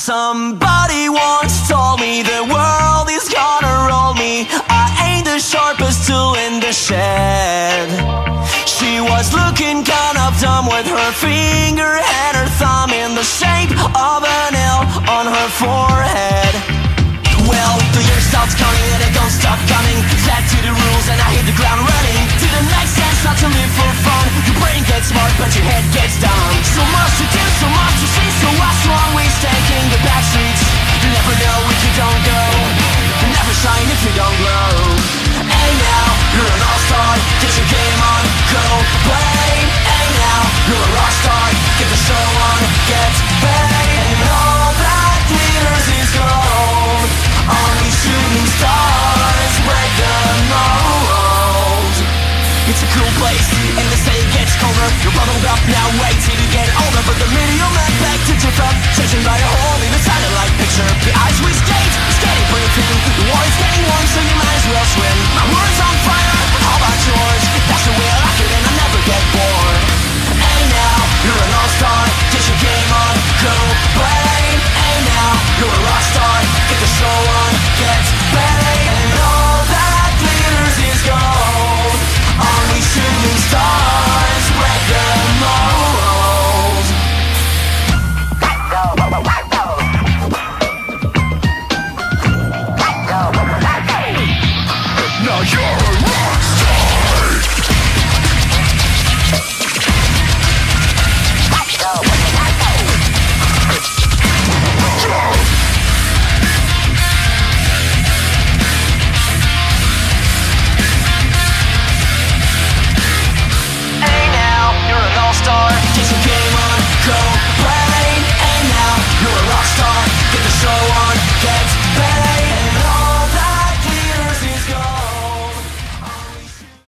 Somebody once told me the world is gonna roll me. I ain't the sharpest tool in the shed. She was looking kind of dumb with her finger and her thumb in the shape of an L on her forehead. Well, the year starts coming and it don't stop coming. Flat to the rules and I hit the ground running. Didn't make sense not to live for fun. Your brain gets smart but your head gets dumb. So much to do, so much to see. So what's wrong with taking the back streets? You never know if you don't go. You never shine if you don't glow. Hey now, you're an all-star. Get your game on, go play. Hey now, you're a rock star. Get the show on, get paid. And all that glitters is gold. Only shooting stars break the mold. It's a cool place, and the day gets colder. You're bubbled up, now wait till you get older. But the minute you're met back to differ, judging by a hole in a satellite picture.